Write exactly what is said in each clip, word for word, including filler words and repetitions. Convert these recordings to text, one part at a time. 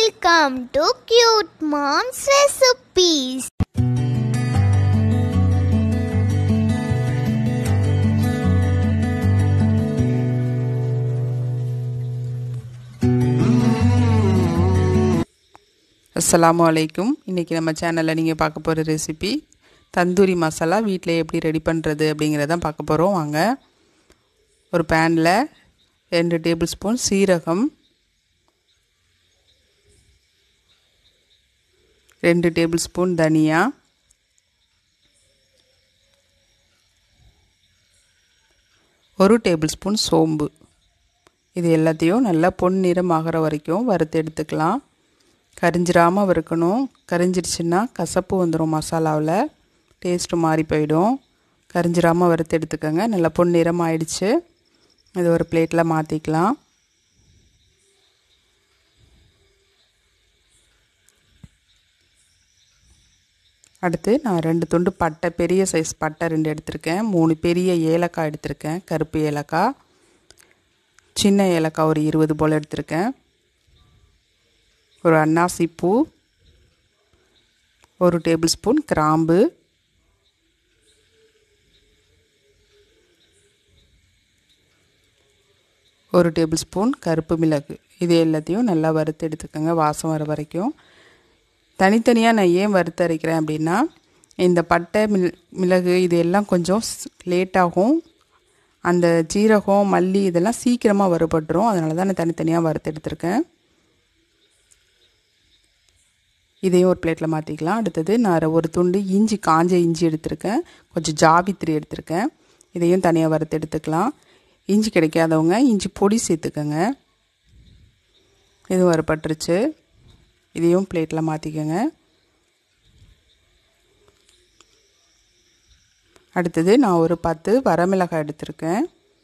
Welcome to Cute Mom's Recipes. Assalamualaikum. இன்னைக்கு நம்ம சேனல்ல நீங்க பார்க்க போற ரெசிபி தந்தூரி மசாலா வீட்லயே எப்படி ரெடி பண்றது அப்படிங்கறத பார்க்க போறோம் வாங்க. ஒரு panல two டேபிள்ஸ்பூன் சீரகம், two டேபிள்ஸ்பூன் தனியா, one டேபிள்ஸ்பூன் சோம்பு. இது எல்லாத்தையும் நல்லா பொன்னிறம் ஆகற வரைக்கும் வறுத்து எடுத்துக்கலாம். கரிஞ்சிராம வறுக்கணும். கரிஞ்சிருச்சுனா கசப்பு வந்துரும் மசாலாவுல. டேஸ்ட் மாறி போய்டும். கரிஞ்சிராம வறுத்து எடுத்துக்கங்க. நல்லா பொன்னிறம் ஆயிடுச்சு. இது ஒரு பிளேட்ல மாத்திக்கலாம். அடுத்து நான் ரெண்டு துண்டு பட்டை, பெரிய சைஸ் பட்டை ரெண்டு எடுத்துர்க்கேன். மூணு பெரிய ஏலக்காய் எடுத்துர்க்கேன். கருப்பு ஏலக்காய். சின்ன ஏலக்காய் ஒரு இருபது போல எடுத்துர்க்கேன். ஒரு அன்னாசி பூ, ஒரு டேபிள்ஸ்பூன் கிராம்பு, ஒரு டேபிள்ஸ்பூன் கருப்பு மிளகு. இது எல்லாத்தையும் நல்லா வறுத்து எடுத்துக்கங்க வாசம் வர வரைக்கும். தனித்தனியா நான் ஏன் வறுத்து அரைக்கிறேன் அப்படினா இந்த பட்டை மிளகு இது எல்லாம் கொஞ்சம் லேட் ஆகும். அந்த ஜீரகம், மல்லி இதெல்லாம் சீக்கிரமா வறுபட்டுரும். அதனால தான் நான் தனித்தனியா வறுத்து எடுத்துர்க்கேன். இதையும் ஒரு பிளேட்ல மாத்திக்கலாம். அடுத்து நான் ஒரு துண்டு இஞ்சி, காஞ்ச இஞ்சி எடுத்துர்க்கேன். கொஞ்சம் ஜாவித்ரி எடுத்துர்க்கேன். இதையும் தனியா வறுத்து எடுத்துக்கலாம். இஞ்சி கிடைக்காதவங்க இஞ்சி பொடி சேர்த்துக்கங்க. இது வறுபட்டுருச்சு. இதையும் பிளேட்ல மாத்திக்கங்க. அடுத்து நான் ஒரு பத்து வரமிளகாய் எடுத்துர்க்கேன்.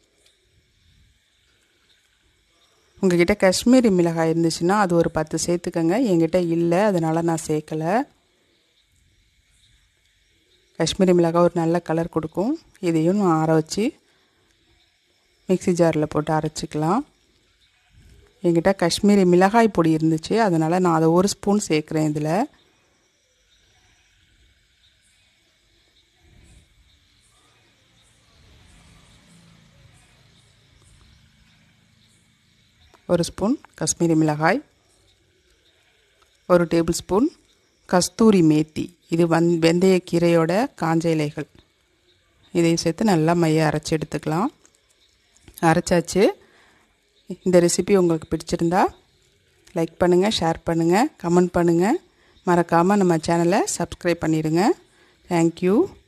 உங்ககிட்ட காஷ்மீரி மிளகாய் இருந்துச்சுன்னா அது ஒரு பத்து சேர்த்துக்கங்க. என்கிட்ட இல்லை, அதனால நான் சேர்க்கல. காஷ்மீரி மிளகாய் ஒரு நல்ல கலர் கொடுக்கும். இதையும் நான் ஆற வச்சு மிக்ஸி ஜாரில் போட்டு அரைச்சிக்கலாம். என்கிட்ட காஷ்மீரி மிளகாய் பொடி இருந்துச்சு, அதனால நான் அதை ஒரு ஸ்பூன் சேர்க்குறேன். இதில் ஒரு ஸ்பூன் காஷ்மீரி மிளகாய், ஒரு டேபிள் ஸ்பூன் கஸ்தூரி மேத்தி. இது வந் வெந்தயக்கீரையோட காஞ்ச இலைகள். இதையும் சேர்த்து நல்லா மைய அரைச்சி எடுத்துக்கலாம். அரைச்சாச்சு. இந்த ரெசிபி உங்களுக்கு பிடிச்சிருந்தா லைக் பண்ணுங்கள், ஷேர் பண்ணுங்கள், கமெண்ட் பண்ணுங்கள். மறக்காமல் நம்ம சேனலை சப்ஸ்கிரைப் பண்ணிடுங்க. தேங்க்யூ.